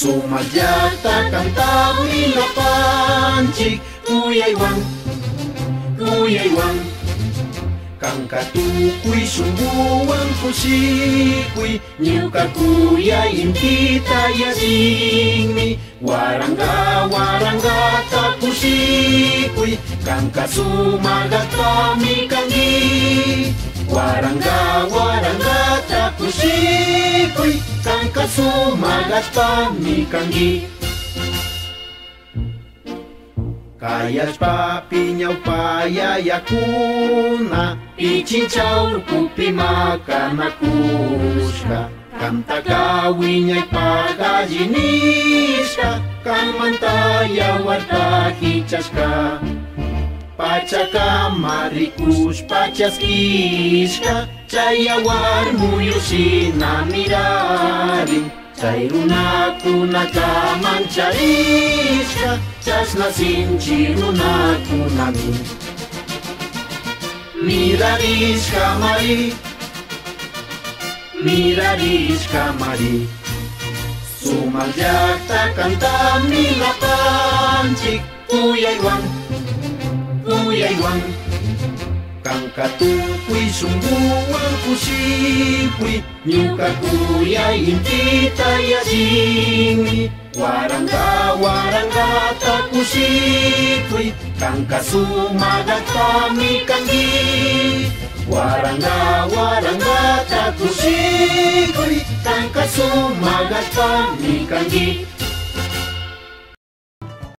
Sumallata cantaba y la panchi Cuyaywan, cuyaywan Kankatukuy sumbuwan kusikuy Nyuka kuya intita yasinmi Waranga waranga takusikuy Kanka sumagat kami kangi Waranga waranga takusikuy Kanka sumagat kami kangi Kayas papiñaw payayakuna Ichinchaw kupi makanakushka Kamtakawiñay pagalliniska Kamantaya warta hichashka Pachaka marikus pachaskishka Chayawar muyusina mirarin Chay runakuna kamancharisqa Chasna sinchi runakunami Mirarisqa mari Mirarisqa mari Sumallata cantami lapanchik Uyaywan Uyaywan Kankatukuy sumbuwan kusikuy Nyuka kuya intita yasinmi Waranga waranga takusikuy Kanka sumagat kami kangi Waranga waranga takusikuy Kanka sumagat kami kangi